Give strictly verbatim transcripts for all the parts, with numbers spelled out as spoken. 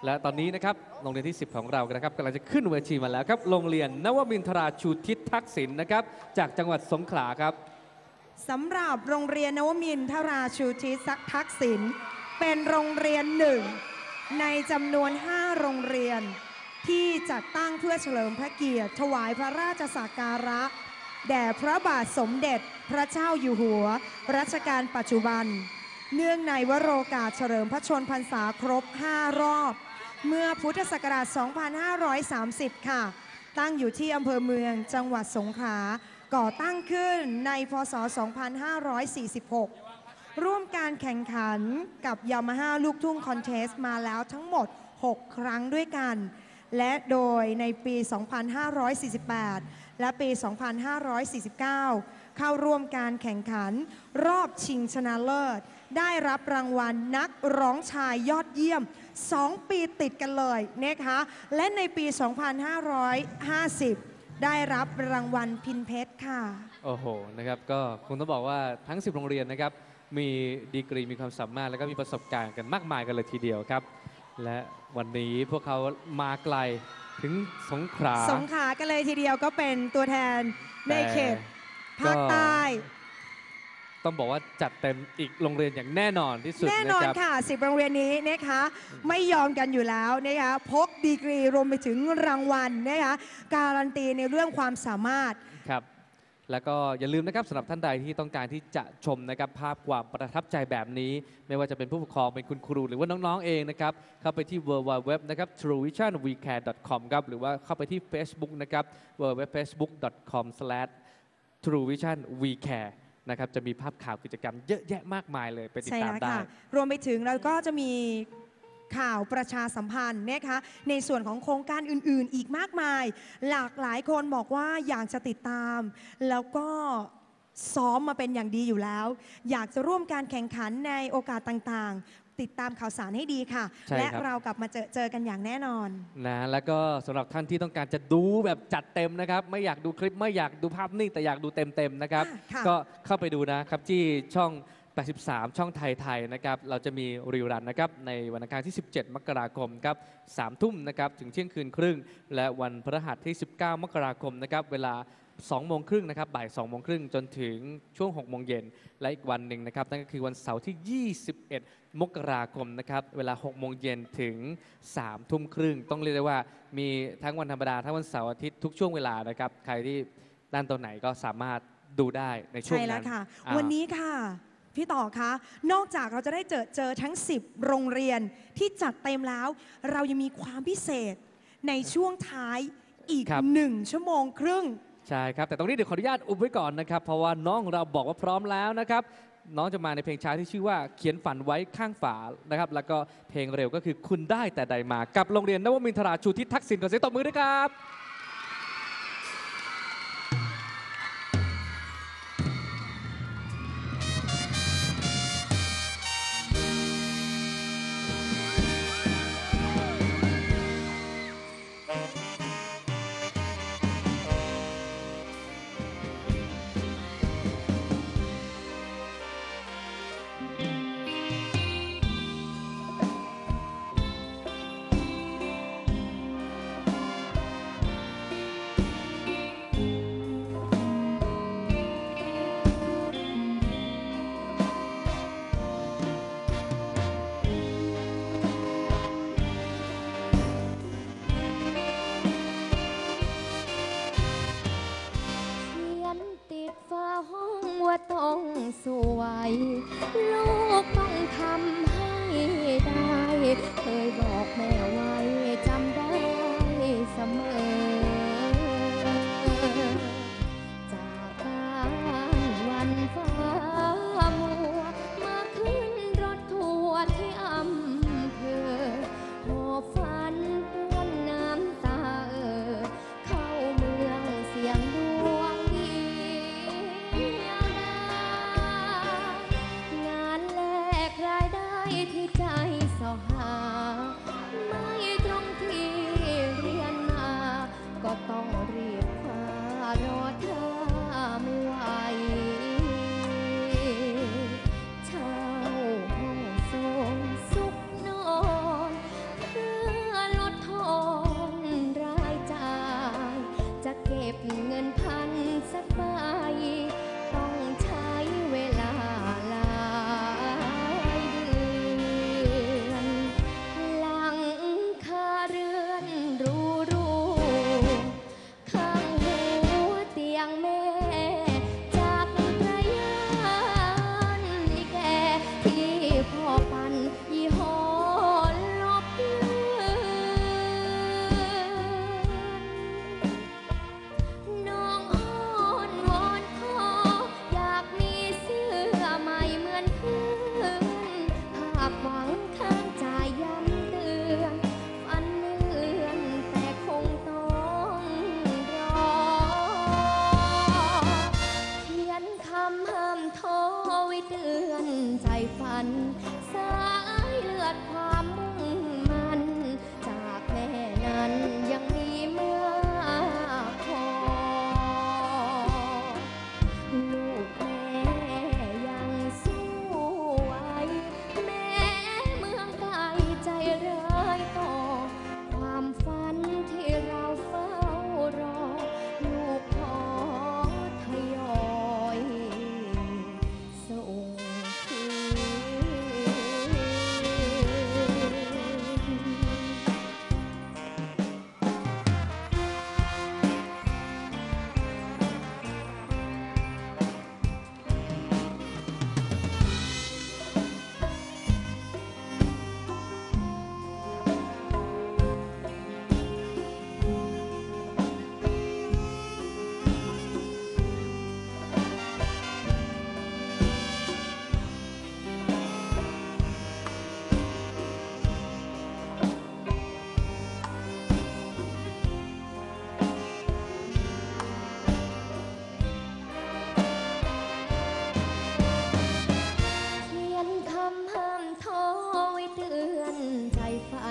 และตอนนี้นะครับโรงเรียนที่สิบของเรานะครับกำลังจะขึ้นเวทีมาแล้วครับโรงเรียนนวมินทราชูทิศทักษิณนะครับจากจังหวัดสงขลาครับสำหรับโรงเรียนนวมินทราชูทิศทักษิณเป็นโรงเรียนหนึ่งในจำนวนห้าโรงเรียนที่จัดตั้งเพื่อเฉลิมพระเกียรติถวายพระราชสักการะแด่พระบาทสมเด็จพระเจ้าอยู่หัวรัชกาลปัจจุบันเนื่องในวโรกาสเฉลิมพระชนพรรษาครบห้ารอบเมื่อพุทธศักราช สองพันห้าร้อยสามสิบ ค่ะตั้งอยู่ที่อำเภอเมืองจังหวัดสงขลาก่อตั้งขึ้นในพ.ศ. สองพันห้าร้อยสี่สิบหก ร่วมการแข่งขันกับยามาฮ่าลูกทุ่งคอนเทสต์มาแล้วทั้งหมดหกครั้งด้วยกันและโดยในปี สองพันห้าร้อยสี่สิบแปด และปี สองพันห้าร้อยสี่สิบเก้า เข้าร่วมการแข่งขันรอบชิงชนะเลิศได้รับรางวัลนักร้องชายยอดเยี่ยมสองปีติดกันเลยนะคะและในปี สองพันห้าร้อยห้าสิบ ได้รับรางวัลพินเพชรค่ะโอ้โหนะครับก็คงต้องบอกว่าทั้งสิบโรงเรียนนะครับมีดีกรีมีความสามารถแล้วก็มีประสบการณ์กันมากมายกันเลยทีเดียวครับและวันนี้พวกเขามาไกลถึงสงขลาสงขลากันเลยทีเดียวก็เป็นตัวแทนในเขตภาคใต้ต้องบอกว่าจัดเต็มอีกโรงเรียนอย่างแน่นอนที่สุดแน่นอนค่ะสิบโรงเรียนนี้นะคะไม่ยอมกันอยู่แล้วนะคะพกดีกรีรวมไปถึงรางวัลนะคะการันตีในเรื่องความสามารถครับแล้วก็อย่าลืมนะครับสำหรับท่านใดที่ต้องการที่จะชมนะครับภาพความประทับใจแบบนี้ไม่ว่าจะเป็นผู้ปกครองเป็นคุณครูหรือว่าน้องๆเองนะครับเข้าไปที่ ดับเบิลยู ดับเบิลยู ดับเบิลยู ดอท นะครับ ทรู วิชั่น วี แคร์ ดอท คอม ครับหรือว่าเข้าไปที่ Facebook นะครับ ดับเบิลยู ดับเบิลยู ดับเบิลยู ดอท เฟซบุ๊ก ดอท คอม สแลช ทรู วิชั่น วี แคร์ นะครับจะมีภาพข่าวกิจกรรมเยอะแยะมากมายเลยไปติดตามได้รวมไปถึงเราก็จะมีข่าวประชาสัมพันธ์นะคะในส่วนของโครงการอื่นๆอีกมากมายหลากหลายคนบอกว่าอยากจะติดตามแล้วก็ซ้อมมาเป็นอย่างดีอยู่แล้วอยากจะร่วมการแข่งขันในโอกาสต่างๆติดตามข่าวสารให้ดีค่ะและเรากลับมาเจอเจอกันอย่างแน่นอนนะแล้วก็สำหรับท่านที่ต้องการจะดูแบบจัดเต็มนะครับไม่อยากดูคลิปไม่อยากดูภาพนิ่งแต่อยากดูเต็มๆนะครับก็เข้าไปดูนะครับที่ช่องแปดสิบสามช่องไทยไทยนะครับเราจะมีรีรันนะครับในวันอังคารที่สิบเจ็ดมกราคมครับสามทุ่มนะครับถึงเที่ยงคืนครึ่งและวันพฤหัสที่สิบเก้ามกราคมนะครับเวลาสองโมงครึ่งนะครับบ่ายสองโมงครึ่งจนถึงช่วงหกโมงเย็นและอีกวันหนึ่งนะครับนั่นก็คือวันเสาร์ที่ยี่สิบเอ็ดมกราคมนะครับเวลาหกโมงเย็นถึงสามทุ่มครึ่งต้องเรียกได้ว่ามีทั้งวันธรรมดาทั้งวันเสาร์อาทิตย์ทุกช่วงเวลานะครับใครที่ด้านตัวไหนก็สามารถดูได้ในช่วงนั้นใช่แล้วค่ะวันนี้ค่ะพี่ต่อคะนอกจากเราจะได้เจอเจอทั้งสิบโรงเรียนที่จัดเต็มแล้วเรายังมีความพิเศษในช่วงท้ายอีกหนึ่งชั่วโมงครึ่งใช่ครับแต่ตรงนี้เดี๋ยวขออนุญาตอุบไว้ก่อนนะครับเพราะว่าน้องเราบอกว่าพร้อมแล้วนะครับน้องจะมาในเพลงช้าที่ชื่อว่าเขียนฝันไว้ข้างฝานะครับแล้วก็เพลงเร็วก็คือคุณได้แต่ใดมากับโรงเรียนนวมินทราชูทิศทักษิณขอเสียงตบมือด้วยครับต้องสวยลูกต้องทำให้ได้เคยบอกแม่ไว้จำได้เสมอจากบ้านวันฟ้ามัวมาขึ้นรถทัวร์ที่อำเภอหอบฝันเปื้อนน้ำตาเอ่อเข้าเมืองเสียงดวงงานแลกรายได้ที่ใจสอหา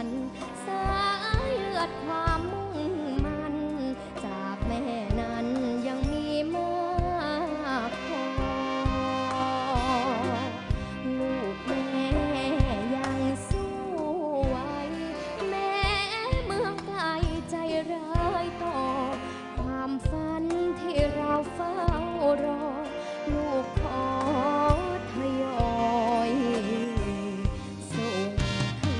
นสายเลือดความมุ่งมันจากแม่นั้นยังมีมากพอลูกแม่ยังสู้ไหวแม้เมืองไกลใจร้ายต่อความฝันที่เราเฝ้ารอลูกขอทยอยส่งคื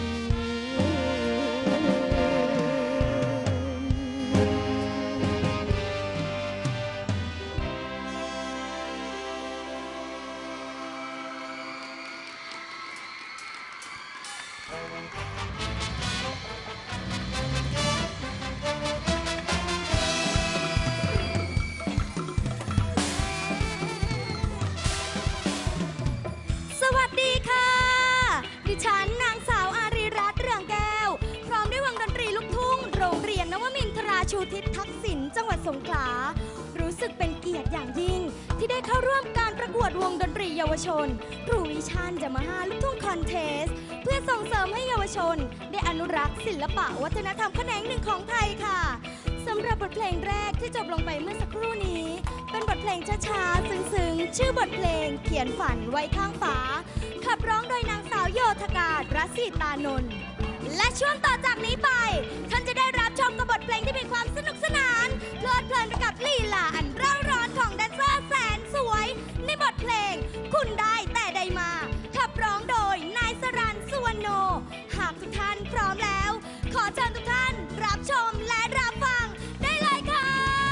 สวัสดีค่ะ ดิฉันนางสาวอารีรัตน์เรืองแก้ว พร้อมด้วยวงดนตรีลูกทุ่ง โรงเรียนนวมินทราชูทิศทักษิณจังหวัดสงขลา รู้สึกเป็นเกียรติอย่างยิ่ง ที่ได้เข้าร่วมการประกวดวงดนตรีเยาวชนทรูวิชั่นยามาฮ่าลูกทุ่งคอนเทสเพื่อส่งเสริมให้เยาวชน ได้อนุรักษ์ศิลปะวัฒนธรรมแขนงหนึ่งของไทยค่ะสำหรับบทเพลงแรกที่จบลงไปเมื่อสักครู่นี้ เป็นบทเพลงช้าๆ ซึ้งๆ ชื่อบทเพลงเขียนฝันไว้ข้างฝา ขับร้องโดยนางสาวโยธกาศรัศสีตานนท์และช่วงต่อจากนี้ไป ท่านจะได้รับชมกับบทเพลงที่มีความสนุกสนานเพลิดเพลินไปกับลีลาอันเร่าร้อนของแดนเซอร์แสนสวย ในบทเพลงคุณได้แต่ใดมา ขับร้องโดยนายสรันสุวรรณโน หากทุกท่านพร้อมแล้ว ขอเชิญทุกท่านรับชมและรับฟังได้เลยค่ะ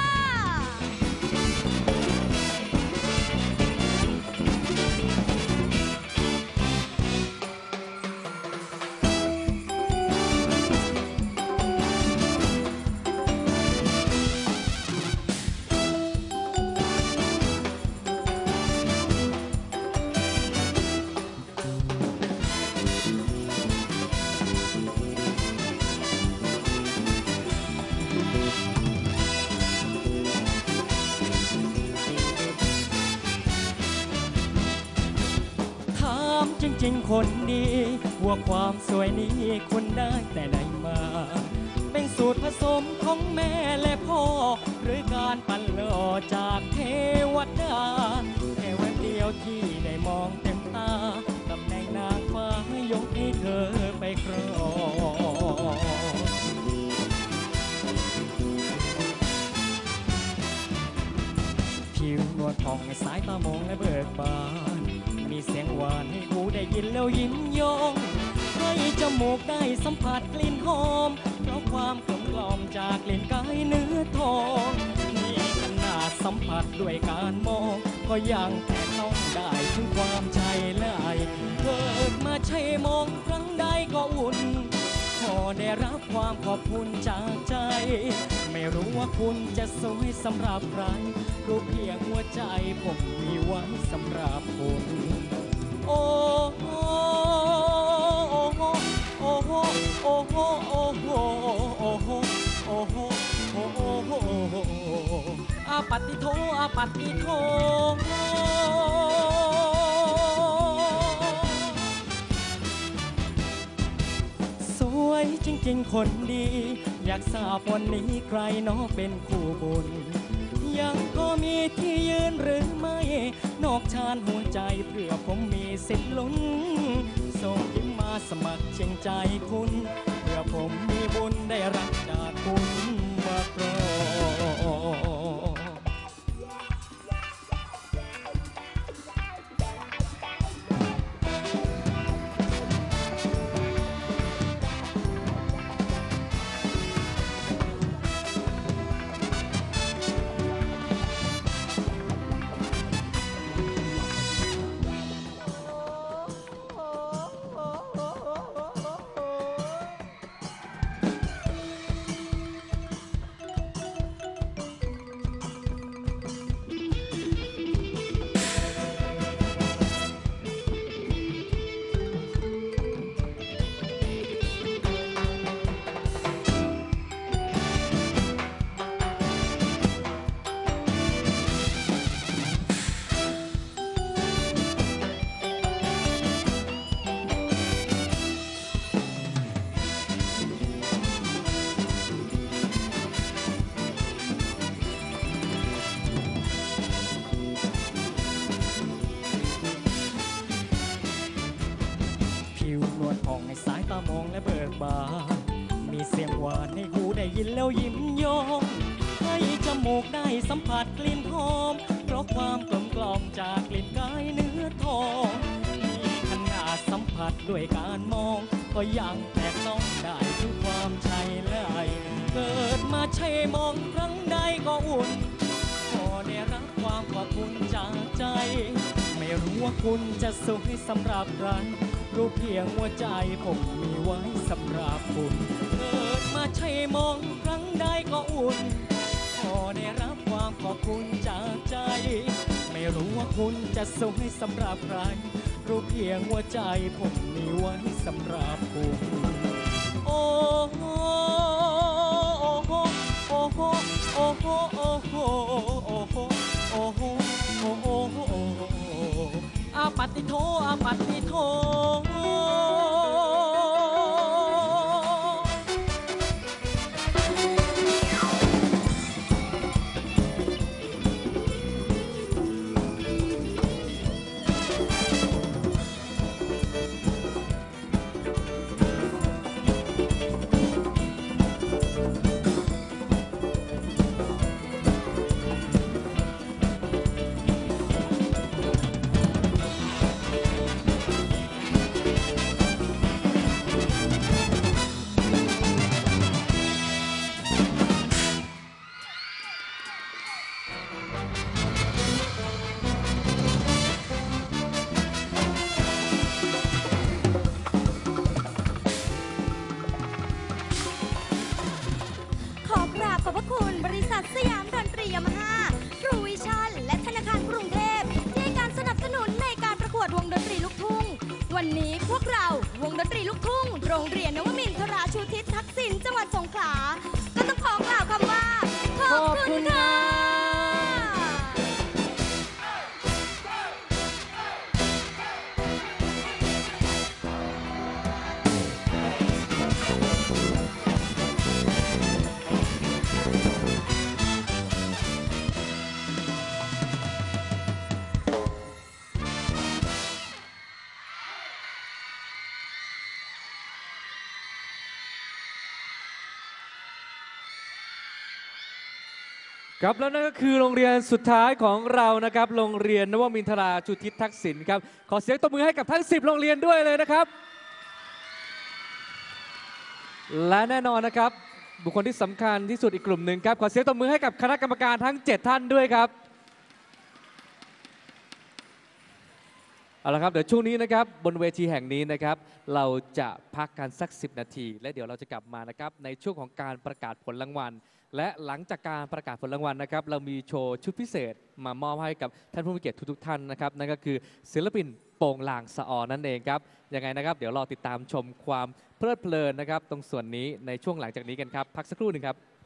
ถามจริงๆคนดีว่าความสวยนี้คุณได้แต่ไหนมา เป็นสูตรผสมของแม่และพ่อ หรือการปั่นหล่อจากเทวดาแค่วันเดียวที่ได้มองเต็มตาตำแหน่งนางฟ้ายกให้เธอไปครองผิวนวลผ่องสายตามองและเบิกบาน มีเสียงหวานให้หูได้ยินแล้วยิ้มยองให้จมูกได้สัมผัสกลิ่นหอม เพราะความกลมกล่อมจากกลิ่นกายเนื้อทองนี่ขนาดสัมผัสด้วยการมอง ก็ยังแค่ต้องได้ถึงความใจและไอเกิดมาใช่มองครั้งใดก็อุ่น ขอได้รับความขอบคุณจากใจ ไม่รู้ว่าคุณจะสวยสำหรับใคร รู้เพียงหัวใจผมมีไว้สำหรับคุณ โอ้โหโอ้โหโอ้โหโอ้โหโอ้โหโอ้โหโอ้โหโอ้โหโอ้โหอาปัตติโทอาปัตติโทสวยจริงๆคนดี อยากทราบวันนี้ใครเนาะเป็นคู่บุญ ยังก็มีที่ยืนหรือไม่ นอกชานหัวใจเพื่อผมมีสิทธิ์ลุ้น ส่งยิ้มมาสมัครเชียงใจคุณ เพื่อผมมีบุญได้รับจากคุณมาครองคเสียงหวานให้หูได้ยินแล้วยิ้มยองให้จมูกได้สัมผัสกลิ่นหอมเพราะความกลมกล่อมจากกลิ่นกายเนื้อทองมีขนาดสัมผัสด้วยการมองก็ยังแตกต้องได้ถึงความใช่เลยเกิดมาใช่มองครั้งใดก็อุ่นพอได้รับความขอบคุณจากใจไม่รู้ว่าคุณจะสวยสำหรับใครรู้เพียงหัวใจผมมีไว้สำหรับคุณเกิดมาใช่มองครั้งใดก็อุ่นพอได้รับความขอบคุณจากใจไม่รู้ว่าคุณจะสวยสำหรับใครรู้เพียงหัวใจผมมีไว้สำหรับคุณโอ้โหโอ้โหโอ้โหโอ้โหโอ้โหโอ้โหโอ้โหโอ้โหโอ้โหอาปัตติโทอาปัตติโทขอกราบขอบพระคุณบริษัทสยามดนตรียามาฮ่าทรูวิชั่นและธนาคารกรุงเทพที่ให้การสนับสนุนในการประกวดวงดนตรีลูกทุ่งวันนี้พวกเราวงดนตรีลูกทุ่งโรงเรียนนวมินทราชูทิศทักษิณจังหวัดสงขลาก็ต้องขอกล่าวคำว่าขอบคุณค่ะครับแล้วนั่นก็คือโรงเรียนสุดท้ายของเรานะครับโรงเรียนนวมินทราชูทิศทักษิณครับขอเสียงตบมือให้กับทั้งสิบโรงเรียนด้วยเลยนะครับและแน่นอนนะครับบุคคลที่สำคัญที่สุดอีกกลุ่มหนึ่งครับขอเสียงตบมือให้กับคณะกรรมการทั้งเจ็ดท่านด้วยครับเอาละครับเดี๋ยวช่วงนี้นะครับบนเวทีแห่งนี้นะครับเราจะพักกันสักสิบนาทีและเดี๋ยวเราจะกลับมานะครับในช่วงของการประกาศผลรางวัลและหลังจากการประกาศผลรางวัลนะครับเรามีโชว์ชุดพิเศษมามอบให้กับท่านผู้มีเกียรติทุกๆท่านนะครับนั่นก็คือศิลปินโป่งลางสะออนั่นเองครับยังไงนะครับเดี๋ยวรอติดตามชมความเพลิดเพลินนะครับตรงส่วนนี้ในช่วงหลังจากนี้กันครับพักสักครู่หนึ่งครับ